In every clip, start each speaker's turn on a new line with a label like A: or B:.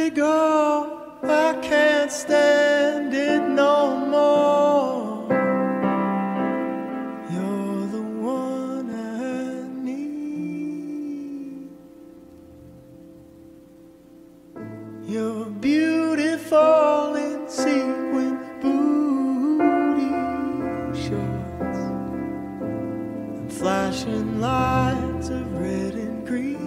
A: indigo, I can't stand it no more. You're the one I need. You're beautiful in sequin booty shorts and flashing lights of red and green.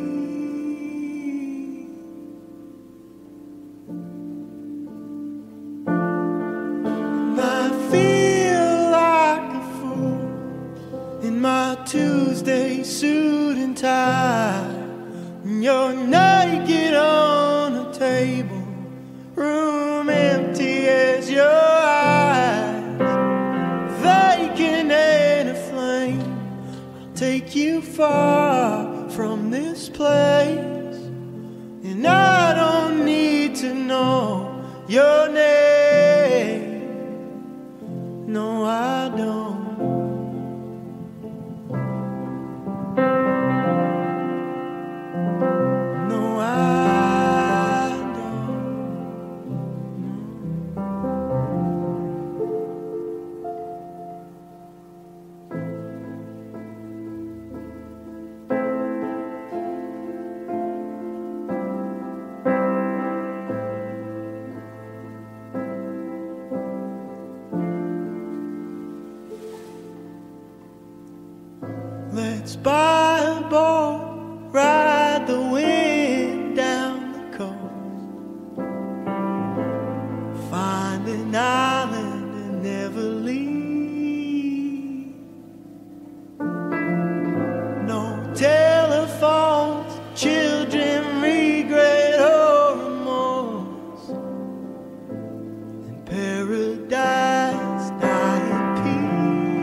A: My Tuesday suit and tie, and you're naked on a table, room empty as your eyes, vacant and aflame. I'll take you far from this place, and I don't need to know your name. No, I don't. Let's buy a boat, ride the wind down the coast, find an island and never leave. No telephones, children, regret or remorse, in paradise die in peace.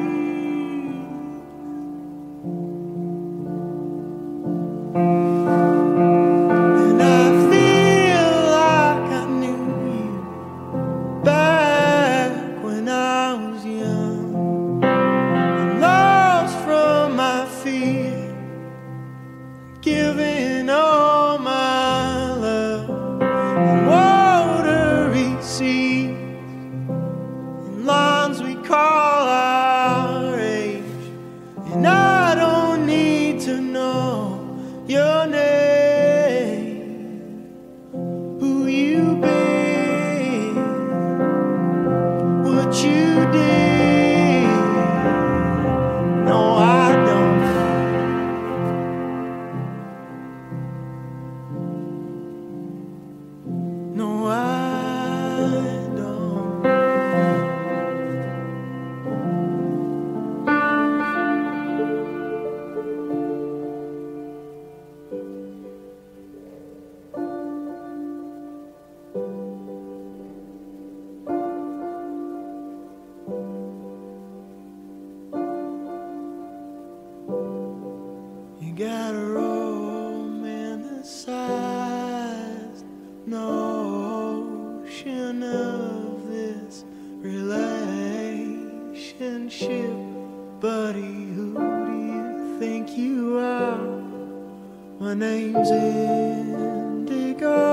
A: And I feel like I knew you back when I was young, and lost from my fear, giving all my love, and watery seas, and lines we call our age, and I don't need to know your name, who you been, what you did. No, I don't. No, I don't. You got a romanticized notion of this relationship, buddy. Who do you think you are? My name's Indigo.